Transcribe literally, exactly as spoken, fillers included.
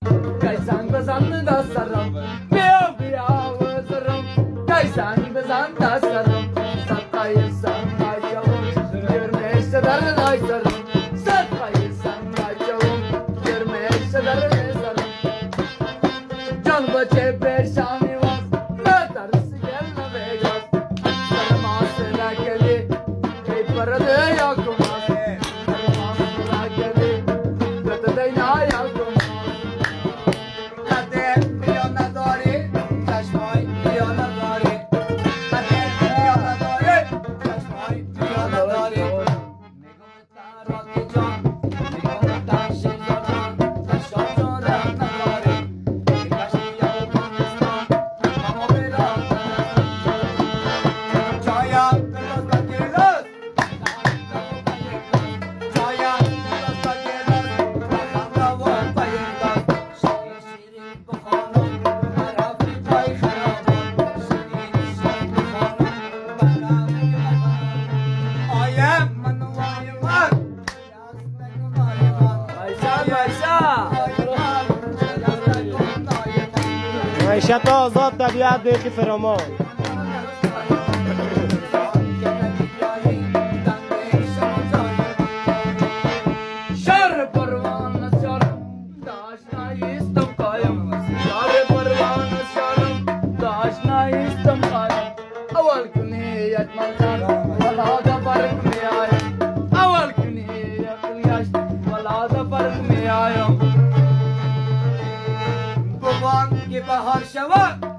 Kaysan bezan da sarım, biyav biyav sarım. Kaysan bezan da sarım, satkaysan ayçavum, görmeyse derin ay sarım. Satkaysan ayçavum, görmeyse derin sarım. Can bacı perşani vaz, metarısı gelme vegas. Sarım asıra geli, key paradı yakumaz. Sarım asıra geli, götedeyna yakumaz. معیشت آزاد طبیعت دیگه فرمان شهر پروان شهرم داشنایستم قایم شهر پروان شهرم داشنایستم قایم اول کنی یتمن خان ولا دا فرق می آیم اول کنی یقلیاش ولا دا فرق می آیم بوان که بهار شود